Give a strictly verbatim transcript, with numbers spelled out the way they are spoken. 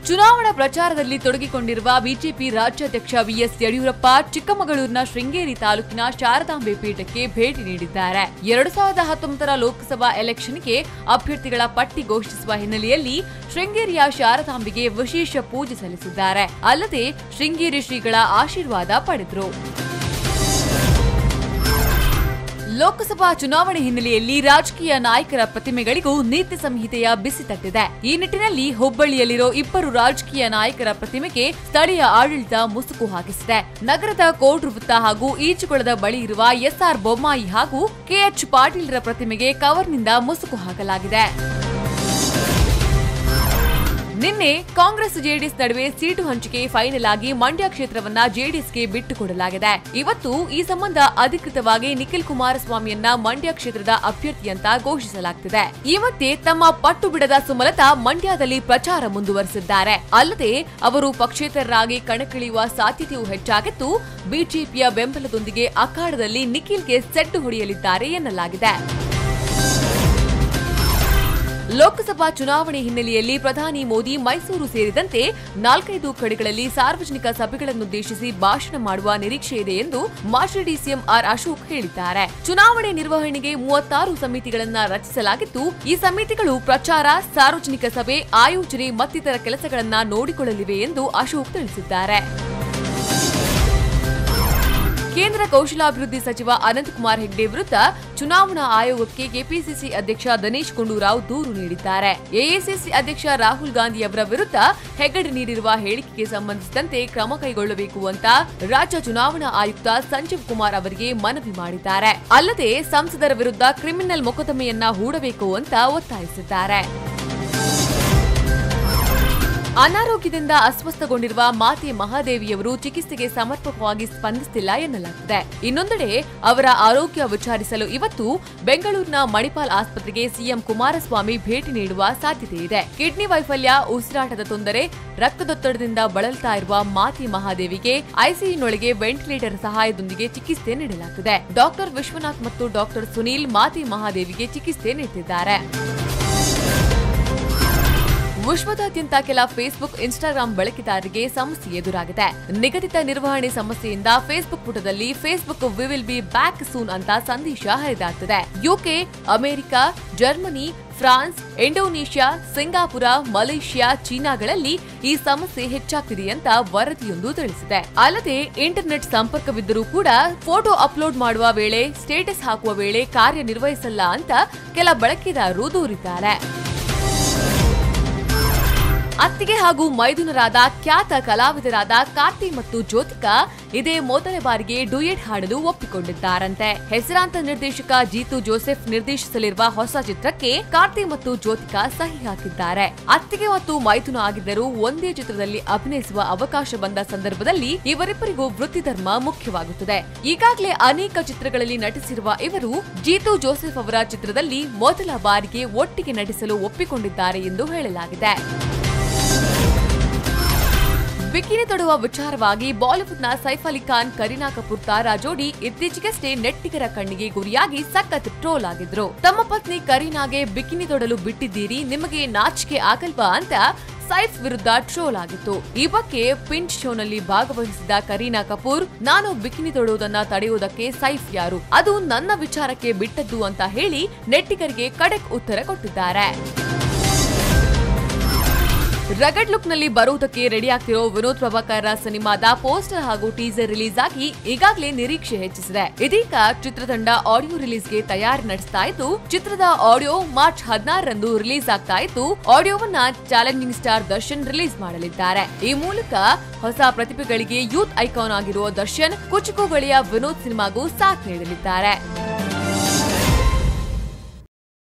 ಚುನಾವಣಾ ಪ್ರಚಾರದಲ್ಲಿ ತೊಡಗಿಕೊಂಡಿರುವ ಬಿಜೆಪಿ ರಾಜ್ಯಾಧ್ಯಕ್ಷ ಬಿಎಸ್ ಯಡಿಯೂರಪ್ಪ ಚಿಕ್ಕಮಗಳೂರಿನ ಶೃಂಗೇರಿ ತಾಲೂಕಿನ ಶಾರದಾಂಬೆ ಪೀಠಕ್ಕೆ ಭೇಟಿ ನೀಡಿದ್ದಾರೆ. ಎರಡು ಸಾವಿರದ ಹತ್ತೊಂಬತ್ತರ ಲೋಕಸಭಾ ಎಲೆಕ್ಷನ್ಗೆ ಅಭ್ಯರ್ಥಿಗಳ ಪಟ್ಟಿ ಘೋಷಿಸುವ ಹಿನ್ನೆಲೆಯಲ್ಲಿ ಶೃಂಗೇರಿಯ ಶಾರದಾಂಬೆಗೆ ವಿಶೇಷ ಪೂಜೆ ಸಲ್ಲಿಸಿದ್ದಾರೆ. ಅಲ್ಲದೆ ಶೃಂಗೇರಿ ಶ್ರೀಗಳ ಆಶೀರ್ವಾದ ಪಡೆದರು. ಲೋಕಸಭಾ ಚುನಾವಣೆ ಹಿನ್ನೆಲೆಯಲ್ಲಿ ರಾಜಕೀಯ ನಾಯಕರ ಪ್ರತಿಮೆಗಳಿಗೂ ನೀತಿ ಸಂಹಿತೆಯ ಬಿಸಿ ತಟ್ಟಿದೆ. ಈ ನಿಟ್ಟಿನಲ್ಲಿ ಹುಬ್ಬಳ್ಳಿಯಲ್ಲಿರೋ ಇಬ್ಬರು ರಾಜಕೀಯ ನಾಯಕರ ಪ್ರತಿಮೆಗೆ ಸ್ಥಳೀಯ ಆಡಳಿತ ಮುಸುಕು ಹಾಕಿಸಿದೆ. ನಗರದ ಕೋರ್ಟ್ ವೃತ್ತ ಹಾಗೂ ಈಚುಕೊಳದ ಬಳಿ ಇರುವ ಎಸ್ಆರ್ ಬೊಮ್ಮಾಯಿ ಹಾಗೂ ಕೆಎಚ್ ಪಾಟೀಲ್ರ ಪ್ರತಿಮೆಗೆ ಕವರ್ನಿಂದ ಮುಸುಕು ಹಾಕಲಾಗಿದೆ. ನಿನ್ನೆ ಕಾಂಗ್ರೆಸ್ ಜೆಡಿಎಸ್ ನಡುವೆ ಸೀಟು ಹಂಚಿಕೆ ಫೈನಲ್ ಆಗಿ ಮಂಡ್ಯ ಕ್ಷೇತ್ರವನ್ನ ಜೆಡಿಎಸ್ಗೆ ಬಿಟ್ಟುಕೊಡಲಾಗಿದೆ. ಇವತ್ತು ಈ ಸಂಬಂಧ ಅಧಿಕೃತವಾಗಿ ನಿಖಿಲ್ ಕುಮಾರಸ್ವಾಮಿಯನ್ನ ಮಂಡ್ಯ ಕ್ಷೇತ್ರದ ಅಭ್ಯರ್ಥಿಯಂತ ಘೋಷಿಸಲಾಗುತ್ತಿದೆ. ಈ ಮಧ್ಯೆ ತಮ್ಮ ಪಟ್ಟು ಬಿಡದ ಸುಮಲತಾ ಮಂಡ್ಯದಲ್ಲಿ ಪ್ರಚಾರ ಮುಂದುವರೆಸಿದ್ದಾರೆ. ಅಲ್ಲದೆ ಅವರು ಪಕ್ಷೇತರರಾಗಿ ಕಣಕ್ಕಿಳಿಯುವ ಸಾಧ್ಯತೆಯೂ ಹೆಚ್ಚಾಗಿದ್ದು, ಬಿಜೆಪಿಯ ಬೆಂಬಲದೊಂದಿಗೆ ಅಖಾಡದಲ್ಲಿ ನಿಖಿಲ್ಗೆ ಸೆಡ್ಡು ಹೊಡೆಯಲಿದ್ದಾರೆ ಎನ್ನಲಾಗಿದೆ. ಲೋಕಸಭಾ ಚುನಾವಣೆ ಹಿನ್ನೆಲೆಯಲ್ಲಿ ಪ್ರಧಾನಿ ಮೋದಿ ಮೈಸೂರು ಸೇರಿದಂತೆ ನಾಲ್ಕೈದು ಕಡೆಗಳಲ್ಲಿ ಸಾರ್ವಜನಿಕ ಸಭೆಗಳನ್ನುದ್ದೇಶಿಸಿ ಭಾಷಣ ಮಾಡುವ ನಿರೀಕ್ಷೆ ಇದೆ ಎಂದು ಮಾಜಿ ಡಿಸಿಎಂ ಆರ್ ಅಶೋಕ್ ಹೇಳಿದ್ದಾರೆ. ಚುನಾವಣೆ ನಿರ್ವಹಣೆಗೆ ಮೂವತ್ತಾರು ಸಮಿತಿಗಳನ್ನು ರಚಿಸಲಾಗಿದ್ದು, ಈ ಸಮಿತಿಗಳು ಪ್ರಚಾರ, ಸಾರ್ವಜನಿಕ ಸಭೆ ಆಯೋಜನೆ ಮತ್ತಿತರ ಕೆಲಸಗಳನ್ನು ನೋಡಿಕೊಳ್ಳಲಿವೆ ಎಂದು ಅಶೋಕ್ ತಿಳಿಸಿದ್ದಾರೆ. ಕೇಂದ್ರ ಕೌಶಲಾಭಿವೃದ್ಧಿ ಸಚಿವ ಅನಂತಕುಮಾರ್ ಹೆಗ್ಡೆ ವಿರುದ್ಧ ಚುನಾವಣಾ ಆಯೋಗಕ್ಕೆ ಕೆಪಿಸಿಸಿ ಅಧ್ಯಕ್ಷ ದಿನೇಶ್ ಗುಂಡೂರಾವ್ ದೂರು ನೀಡಿದ್ದಾರೆ. ಎಐಸಿಸಿ ಅಧ್ಯಕ್ಷ ರಾಹುಲ್ ಗಾಂಧಿ ಅವರ ವಿರುದ್ಧ ಹೆಗಡೆ ನೀಡಿರುವ ಹೇಳಿಕೆಗೆ ಸಂಬಂಧಿಸಿದಂತೆ ಕ್ರಮ ಕೈಗೊಳ್ಳಬೇಕು ಅಂತ ರಾಜ್ಯ ಚುನಾವಣಾ ಆಯುಕ್ತ ಸಂಜೀವ್ ಕುಮಾರ್ ಅವರಿಗೆ ಮನವಿ ಮಾಡಿದ್ದಾರೆ. ಅಲ್ಲದೆ ಸಂಸದರ ವಿರುದ್ಧ ಕ್ರಿಮಿನಲ್ ಮೊಕದ್ದಮೆಯನ್ನ ಹೂಡಬೇಕು ಅಂತ ಒತ್ತಾಯಿಸಿದ್ದಾರೆ. ಅನಾರೋಗ್ಯದಿಂದ ಅಸ್ವಸ್ಥಗೊಂಡಿರುವ ಮಾತೆ ಮಹಾದೇವಿಯವರು ಚಿಕಿತ್ಸೆಗೆ ಸಮರ್ಪಕವಾಗಿ ಸ್ಪಂದಿಸುತ್ತಿಲ್ಲ ಎನ್ನಲಾಗಿದೆ. ಇನ್ನೊಂದೆಡೆ ಅವರ ಆರೋಗ್ಯ ವಿಚಾರಿಸಲು ಇವತ್ತು ಬೆಂಗಳೂರಿನ ಮಣಿಪಾಲ್ ಆಸ್ಪತ್ರೆಗೆ ಸಿಎಂ ಕುಮಾರಸ್ವಾಮಿ ಭೇಟಿ ನೀಡುವ ಸಾಧ್ಯತೆ ಇದೆ. ಕಿಡ್ನಿ ವೈಫಲ್ಯ, ಉಸಿರಾಟದ ತೊಂದರೆ, ರಕ್ತದೊತ್ತಡದಿಂದ ಬಳಲ್ತಾ ಇರುವ ಮಾತೆ ಮಹಾದೇವಿಗೆ ಐಸಿಯುನೊಳಗೆ ವೆಂಟಿಲೇಟರ್ ಸಹಾಯದೊಂದಿಗೆ ಚಿಕಿತ್ಸೆ ನೀಡಲಾಗಿದೆ. ಡಾಕ್ಟರ್ ವಿಶ್ವನಾಥ್ ಮತ್ತು ಡಾಕ್ಟರ್ ಸುನೀಲ್ ಮಾತೆ ಮಹಾದೇವಿಗೆ ಚಿಕಿತ್ಸೆ ನೀಡುತ್ತಿದ್ದಾರೆ. ವಿಶ್ವದಾದ್ಯಂತ ಕೆಲ ಫೇಸ್ಬುಕ್, ಇನ್ಸ್ಟಾಗ್ರಾಂ ಬಳಕೆದಾರರಿಗೆ ಸಮಸ್ಯೆ ಎದುರಾಗಿದೆ. ನಿಗದಿತ ನಿರ್ವಹಣೆ ಸಮಸ್ಯೆಯಿಂದ ಫೇಸ್ಬುಕ್ ಪುಟದಲ್ಲಿ Facebook we will be back soon ಅಂತ ಸಂದೇಶ ಹರಿದಾಡ್ತಿದೆ. UK, America, Germany, France, Indonesia, Singapore, Malaysia, ಚೀನಾಗಳಲ್ಲಿ ಈ ಸಮಸ್ಯೆ ಹೆಚ್ಚಾಗ್ತಿದೆ ಅಂತ ವರದಿಯೊಂದು ತಿಳಿಸಿದೆ. ಅಲ್ಲದೆ ಇಂಟರ್ನೆಟ್ ಸಂಪರ್ಕವಿದ್ದರೂ ಕೂಡ ಫೋಟೋ ಅಪ್ಲೋಡ್ ಮಾಡುವ ವೇಳೆ, ಸ್ಟೇಟಸ್ ಹಾಕುವ ವೇಳೆ ಕಾರ್ಯನಿರ್ವಹಿಸಲ್ಲ ಅಂತ ಕೆಲ ಬಳಕೆದಾರರು ದೂರಿದ್ದಾರೆ. ಅತ್ತಿಗೆ ಹಾಗೂ ಮೈದುನರಾದ ಖ್ಯಾತ ಕಲಾವಿದರಾದ ಕಾರ್ತಿ ಮತ್ತು ಜ್ಯೋತಿಕಾ ಇದೇ ಮೊದಲ ಬಾರಿಗೆ ಡ್ಯೂಯೆಟ್ ಹಾಡಲು ಒಪ್ಪಿಕೊಂಡಿದ್ದಾರಂತೆ. ಹೆಸರಾಂತ ನಿರ್ದೇಶಕ ಜೀತು ಜೋಸೆಫ್ ನಿರ್ದೇಶಿಸಲಿರುವ ಹೊಸ ಚಿತ್ರಕ್ಕೆ ಕಾರ್ತಿ ಮತ್ತು ಜ್ಯೋತಿಕಾ ಸಹಿ ಹಾಕಿದ್ದಾರೆ. ಅತ್ತಿಗೆ ಮತ್ತು ಮೈದುನ ಆಗಿದ್ದರೂ ಒಂದೇ ಚಿತ್ರದಲ್ಲಿ ಅಭಿನಯಿಸುವ ಅವಕಾಶ ಬಂದ ಸಂದರ್ಭದಲ್ಲಿ ಇವರಿಬ್ಬರಿಗೂ ವೃತ್ತಿಧರ್ಮ ಮುಖ್ಯವಾಗುತ್ತದೆ. ಈಗಾಗಲೇ ಅನೇಕ ಚಿತ್ರಗಳಲ್ಲಿ ನಟಿಸಿರುವ ಇವರು ಜೀತು ಜೋಸೆಫ್ ಅವರ ಚಿತ್ರದಲ್ಲಿ ಮೊದಲ ಬಾರಿಗೆ ಒಟ್ಟಿಗೆ ನಟಿಸಲು ಒಪ್ಪಿಕೊಂಡಿದ್ದಾರೆ ಎಂದು ಹೇಳಲಾಗಿದೆ. ಬಿಕಿನಿ ತೊಡುವ ವಿಚಾರವಾಗಿ ಬಾಲಿವುಡ್ನ ಸೈಫ್ ಅಲಿ ಖಾನ್, ಕರೀನಾ ಕಪೂರ್ ತಾರಾ ಜೋಡಿ ಇತ್ತೀಚೆಗಷ್ಟೇ ನೆಟ್ಟಿಗರ ಕಣ್ಣಿಗೆ ಗುರಿಯಾಗಿ ಸಖತ್ ಟ್ರೋಲ್ ಆಗಿದ್ರು. ತಮ್ಮ ಪತ್ನಿ ಕರೀನಾಗೆ ಬಿಕಿನಿ ತೊಡಲು ಬಿಟ್ಟಿದ್ದೀರಿ, ನಿಮಗೆ ನಾಚಿಕೆ ಆಗಲ್ವಾ ಅಂತ ಸೈಫ್ ವಿರುದ್ಧ ಟ್ರೋಲ್ ಆಗಿತ್ತು. ಈ ಬಗ್ಗೆ ಪಿಂಚ್ ಶೋನಲ್ಲಿ ಭಾಗವಹಿಸಿದ ಕರೀನಾ ಕಪೂರ್, ನಾನು ಬಿಕಿನಿ ತೊಡುವುದನ್ನ ತಡೆಯುವುದಕ್ಕೆ ಸೈಫ್ ಯಾರು, ಅದು ನನ್ನ ವಿಚಾರಕ್ಕೆ ಬಿಟ್ಟದ್ದು ಅಂತ ಹೇಳಿ ನೆಟ್ಟಿಗರಿಗೆ ಖಡಕ್ ಉತ್ತರ ಕೊಟ್ಟಿದ್ದಾರೆ. ರಗಡ್ ಲುಕ್ ನಲ್ಲಿ ಬರುವುದಕ್ಕೆ ರೆಡಿ ಆಗ್ತಿರೋ ವಿನೋದ್ ಪ್ರಭಾಕರ್ ಸಿನಿಮಾದ ಪೋಸ್ಟರ್ ಹಾಗೂ ಟೀಸರ್ ರಿಲೀಸ್ ಆಗಿ ಈಗಾಗಲೇ ನಿರೀಕ್ಷೆ ಹೆಚ್ಚಿಸಿದೆ. ಇದೀಗ ಚಿತ್ರತಂಡ ಆಡಿಯೋ ರಿಲೀಸ್ಗೆ ತಯಾರಿ ನಡೆಸ್ತಾ ಇದ್ದು, ಚಿತ್ರದ ಆಡಿಯೋ ಮಾರ್ಚ್ ಹದಿನಾರರಂದು ರಿಲೀಸ್ ಆಗ್ತಾ ಇದ್ದು, ಆಡಿಯೋವನ್ನ ಚಾಲೆಂಜಿಂಗ್ ಸ್ಟಾರ್ ದರ್ಶನ್ ರಿಲೀಸ್ ಮಾಡಲಿದ್ದಾರೆ. ಈ ಮೂಲಕ ಹೊಸ ಪ್ರತಿಭೆಗಳಿಗೆ ಯೂತ್ ಐಕಾನ್ ಆಗಿರುವ ದರ್ಶನ್ ಕುಚುಕು ಬಳಿಯ ವಿನೋದ್ ಸಿನಿಮಾಗೂ ಸಾಥ್ ನೀಡಲಿದ್ದಾರೆ.